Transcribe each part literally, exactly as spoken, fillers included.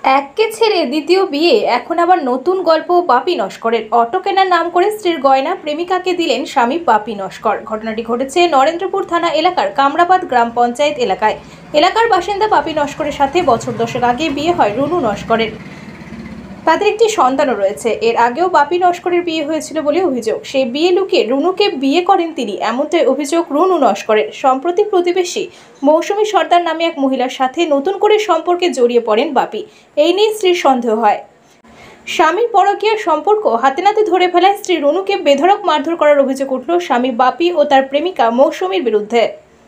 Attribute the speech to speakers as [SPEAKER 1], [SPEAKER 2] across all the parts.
[SPEAKER 1] এককে ছেড়ে দ্বিতীয় বিয়ে, এখন আবার নতুন গল্প বাপি নস্করের। অটো কেনার নাম করে স্ত্রীর গয়না প্রেমিকাকে দিলেন স্বামী বাপি নস্কর। ঘটনাটি ঘটেছে নরেন্দ্রপুর থানা এলাকার কামরাবাদ গ্রাম পঞ্চায়েত এলাকায়। এলাকার বাসিন্দা বাপি নস্করের সাথে বছর দশেক আগে বিয়ে হয় রুনু নস্করের। তাদের একটি সন্তানও রয়েছে। এর আগেও বাপি নস্করের বিয়ে হয়েছিল বলে অভিযোগ। সেই বিয়ে লুকিয়ে রুনুকে বিয়ে করেন তিনি, এমনটাই অভিযোগ রুনু নস্করের। সম্প্রতি প্রতিবেশী মৌসুমী সর্দার নামে এক মহিলার সাথে নতুন করে সম্পর্কে জড়িয়ে পড়েন বাপি। এই নিয়ে স্ত্রীর সন্দেহ হয়। স্বামীর পরকীয়ার সম্পর্ক হাতে নাতে ধরে ফেলায় স্ত্রী রুনুকে বেধড়ক মারধর করার অভিযোগ উঠল স্বামী বাপি ও তার প্রেমিকা মৌসুমীর বিরুদ্ধে।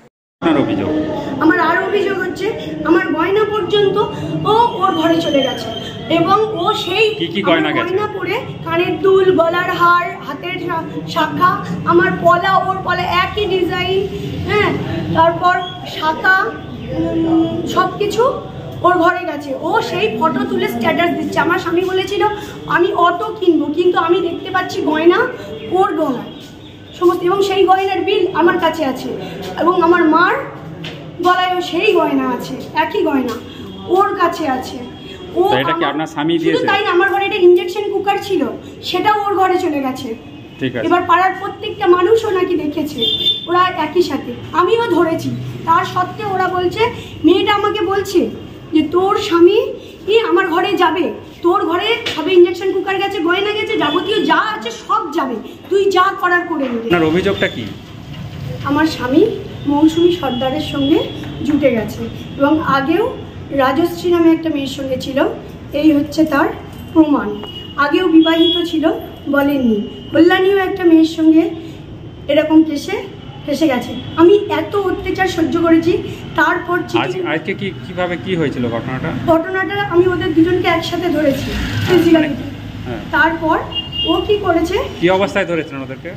[SPEAKER 2] আমার আর অভিযোগ হচ্ছে, আমার গয়না পর্যন্ত ও ওর ঘরে চলে গেছে এবং ও সেই
[SPEAKER 3] কি কি গয়না
[SPEAKER 2] গয়না পরে, কানের দুল, গলার হার, হাতের শাখা, আমার পলা ওর পলা একই ডিজাইন, হ্যাঁ, তারপর শাখা সব কিছু ওর ঘরে গেছে। ও সেই ফটো তুলে স্ট্যাটাস দিচ্ছে। আমার স্বামী বলেছিল আমি অটো কিনবো, কিন্তু আমি দেখতে পাচ্ছি গয়না ওর গলায় সমস্ত, এবং সেই গয়নার বিল আমার কাছে আছে এবং আমার মার গলায়ও সেই গয়না আছে, একই গয়না ওর কাছে আছে। ও
[SPEAKER 3] এটা কি আপনার স্বামী দিয়েছে?
[SPEAKER 2] তাই না, আমার ঘরে একটা ইনজেকশন কুকার ছিল, সেটাও ওর ঘরে চলে গেছে।
[SPEAKER 3] ঠিক আছে।
[SPEAKER 2] এবার পাড়ার প্রত্যেকটা মানুষও নাকি দেখেছে, ওরা একই সাথে, আমিও ধরেছি। তার সত্ত্বেও ওরা বলছে, মেয়েটা আমাকে বলছে যে তোর স্বামী আমার ঘরে যাবে, তোর ঘরে সবে ইনজেকশন কুকার গেছে, গয়না গেছে, যাবতীয় যা আছে সব যাবে, তুই যা করার করে নিবি।
[SPEAKER 3] আপনার অভিযোগটা কি?
[SPEAKER 2] আমার স্বামী মৌসুমী সর্দারের সঙ্গে জুটে গেছে এবং আগেও রাজশ্রী নামে একটা মেয়ের সঙ্গে ছিল, এই হচ্ছে তার প্রমাণ। আগেও বিবাহিত ছিল, বলেননি। কল্যাণীও একটা মেয়ের সঙ্গে এরকম কেসে ফেসে গেছে। আমি এত অত্যাচার সহ্য করেছি, তারপর
[SPEAKER 3] আজকে কি কিভাবে কি হয়েছিল ঘটনাটা?
[SPEAKER 2] ঘটনাটা আমি ওদের দুজনকে একসাথে ধরেছি ফিজিক্যালি। তারপর ও কি করেছে,
[SPEAKER 3] কি অবস্থায় ধরেছিলেন ওদেরকে?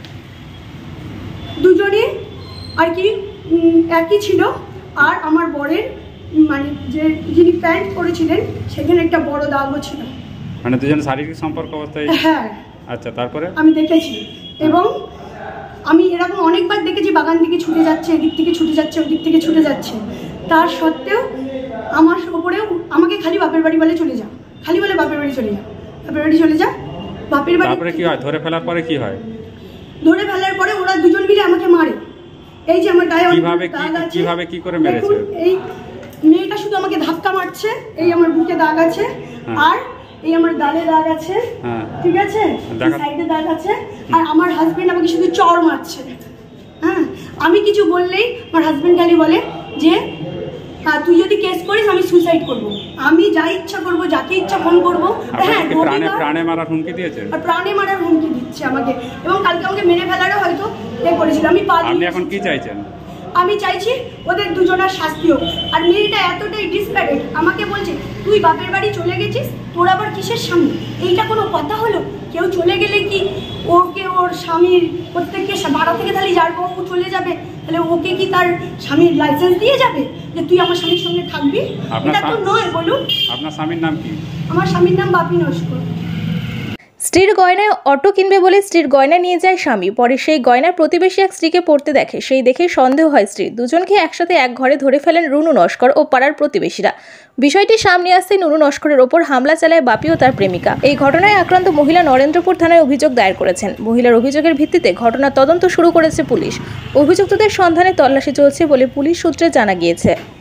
[SPEAKER 2] দুজনে আর কি একই ছিল, আর আমার বরের মানে যে যিনি প্যান্ট পরেছিলেন সেখানে একটা বড় দাগও ছিল।
[SPEAKER 3] মানে দুজন শারীরিক সম্পর্ক অবস্থায়?
[SPEAKER 2] হ্যাঁ।
[SPEAKER 3] আচ্ছা, তারপরে?
[SPEAKER 2] আমি দেখেছি এবং আমি এরকম অনেকবার দেখেছি, বাগান থেকে ছুটে যাচ্ছে, এদিক থেকে ছুটে যাচ্ছে, ওদিক থেকে ছুটে যাচ্ছে। তার সত্ত্বেও আমার উপরেও আমাকে খালি বাপের বাড়ি বলে চলে যা, খালি বলে বাপের বাড়ি চলে যা, বাপের বাড়ি চলে যা, বাপের বাড়ি।
[SPEAKER 3] তারপরে কি হয়? ধরে ফেলার পরে কি হয়?
[SPEAKER 2] ধরে ফেলার পরে ওরা দুজন মিলে আমাকে মারে। এই যে আমার গায়ে
[SPEAKER 3] কিভাবে কিভাবে কি করে মেরেছে?
[SPEAKER 2] এই মেয়েটা শুধু আমাকে ধাক্কা মারছে, এই আমার বুকে দাগ আছে, আর এই আমার গালে দাগ আছে, ঠিক আছে, সাইডে দাগ আছে, আর আমার হাজবেন্ড আমাকে শুধু চড় মারছে। হ্যাঁ, আমি কিছু বললেই আমার হাজবেন্ড খালি বলে যে হ্যাঁ তুই যদি কেস করিস আমি সুইসাইড করব, আমি যা ইচ্ছা করব, যাকে ইচ্ছা ফোন করবো। হ্যাঁ,
[SPEAKER 3] প্রাণে প্রাণে মারার হুমকি দিয়েছে,
[SPEAKER 2] আর প্রাণে মারার হুমকি দিচ্ছে আমাকে, এবং কালকে আমাকে মেরে ফেলারও হয়তো এ করেছিল। আমি পা
[SPEAKER 3] আপনি এখন কি চাইছেন?
[SPEAKER 2] আমি চাইছি ওদের দুজনের শাস্তি হোক। আর মেয়েটা এতটাই ডিসপ্যারেট, আমাকে বলছে তুই বাপের বাড়ি চলে গেছিস, তোর আবার কিসের স্বামী? এইটা কোনো কথা হলো? কেউ চলে গেলে কি ওকে ওর স্বামীর প্রত্যেককে ভাড়া থেকে তাহলে যার বউ চলে যাবে, তাহলে ওকে কি তার স্বামীর লাইসেন্স দিয়ে যাবে যে তুই আমার স্বামীর সঙ্গে থাকবি? এটা তো নয়, বলুন।
[SPEAKER 3] আপনার স্বামীর নাম কি?
[SPEAKER 2] আমার স্বামীর নাম বাপি নস্কর।
[SPEAKER 1] স্ত্রীর গয়নায় অটো কিনবে বলে স্ত্রীর গয়না নিয়ে যায় স্বামী। পরে সেই গয়না প্রতিবেশী এক স্ত্রীকে পড়তে দেখে, সেই দেখেই সন্দেহ হয় স্ত্রী। দুজনকে একসাথে এক ঘরে ধরে ফেলেন রুনু নস্কর ও পাড়ার প্রতিবেশীরা। বিষয়টি সামনে আসতে নুনু নস্করের ওপর হামলা চালায় বাপি ও তার প্রেমিকা। এই ঘটনায় আক্রান্ত মহিলা নরেন্দ্রপুর থানায় অভিযোগ দায়ের করেছেন। মহিলার অভিযোগের ভিত্তিতে ঘটনার তদন্ত শুরু করেছে পুলিশ। অভিযুক্তদের সন্ধানে তল্লাশি চলছে বলে পুলিশ সূত্রে জানা গিয়েছে।